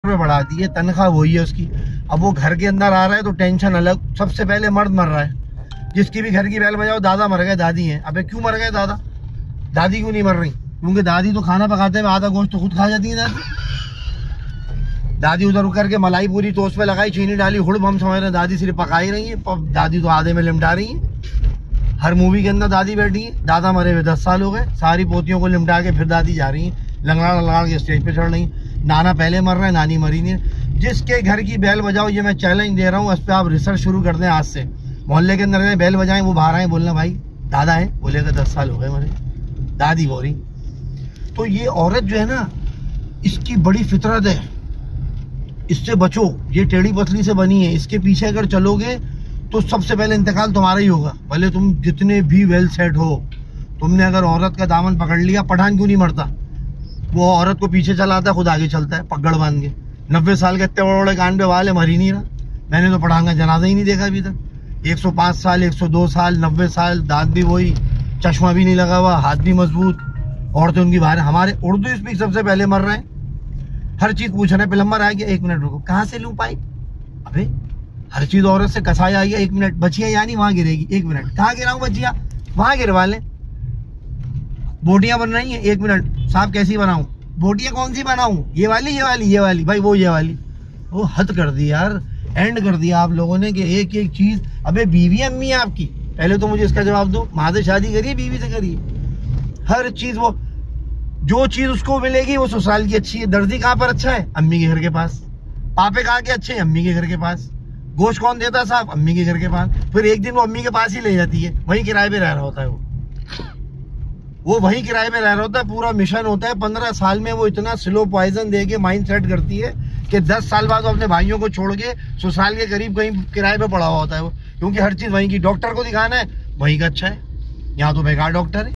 पे बढ़ा दी है, तनख्वाह वही है उसकी। अब वो घर के अंदर आ रहा है तो टेंशन अलग। सबसे पहले मर्द मर रहा है। जिसकी भी घर की बैल बजाओ, दादा मर गए, दादी हैं। अबे क्यों मर गए दादा? दादी क्यों नहीं मर रही? क्योंकि दादी तो खाना पकाते हैं, आधा गोश्त तो खुद खा जाती है दादी। दादी उधर उतर के मलाई पूरी टोस्ट पे लगाई, चीनी डाली, हुड़ हम समझ रहे हैं दादी सिर्फ पका ही रही है, दादी तो आधे में लिमटा रही है। हर मूवी के अंदर दादी बैठी है। दादा मरे हुए 10 साल हो गए, सारी पोतियों को लिमटा के फिर दादी जा रही है, लंगड़ा लंगड़ा के स्टेज पे चढ़ रही। नाना पहले मर रहे हैं, नानी मरी नहीं। जिसके घर की बैल बजाओ, ये मैं चैलेंज दे रहा हूँ, उस पर आप रिसर्च शुरू कर दें आज से। मोहल्ले के अंदर बैल बजाएं, वो बाहर आए, बोलना भाई दादा है, बोलेगा 10 साल हो गए मरे, दादी हो रही। तो ये औरत जो है ना, इसकी बड़ी फितरत है, इससे बचो। ये टेढ़ी पतली से बनी है, इसके पीछे अगर चलोगे तो सबसे पहले इंतकाल तुम्हारा ही होगा। भले तुम जितने भी वेल सेट हो, तुमने अगर औरत का दामन पकड़ लिया, पठान क्यों नहीं मरता? वो औरत को पीछे चलाता है, खुद आगे चलता है पकड़ बांध के। 90 साल के इतने बड़े बड़े कान पे वाले, मर ही नहीं रहा। मैंने तो पठान का जनाजा ही नहीं देखा अभी तक। 105 साल, 102 साल, 90 साल, दांत भी वही, चश्मा भी नहीं लगा हुआ, हाथ भी मजबूत, औरतें उनकी बाहर। हमारे उर्दू स्पीक सबसे पहले मर रहे हैं। हर चीज पूछ रहे हैं, प्लम्बर आ गया, 1 मिनट रुको, कहाँ से लूं पाइप? अबे हर चीज औरत से। कसाई आ गया, 1 मिनट, बचिया यानी वहां गिरेगी, 1 मिनट, कहाँ गिराऊं बचिया? वहां गिरवा लें। बोटियां बन रही हैं, 1 मिनट, साहब कैसी बनाऊं? बोटियां कौन सी बनाऊं? ये वाली, ये वाली, ये वाली, भाई वो ये वाली। वो हद कर दी यार, एंड कर दिया आप लोगों ने कि एक एक चीज। अबे बीवी अम्मी है आपकी, पहले तो मुझे इसका जवाब दो। माँ से शादी करिए, बीवी से करिए। हर चीज वो, जो चीज उसको मिलेगी वो ससुराल की अच्छी है। दर्जी कहाँ पर अच्छा है? अम्मी के घर के पास। पापे कहाँ के अच्छे हैं? अम्मी के घर के पास। गोश्त कौन देता है साहब? अम्मी के घर के पास। फिर एक दिन वो अम्मी के पास ही ले जाती है, वहीं किराए पे रह रहा होता है वो वहीं किराए पे रह रहा होता है। पूरा मिशन होता है, 15 साल में वो इतना स्लो पॉइजन दे के माइंड सेट करती है कि 10 साल बाद वो अपने भाइयों को छोड़ के ससुराल के करीब कहीं किराए पे पड़ा हुआ होता है वो। क्योंकि हर चीज वहीं की। डॉक्टर को दिखाना है, वहीं का अच्छा है, यहाँ तो बेकार डॉक्टर है।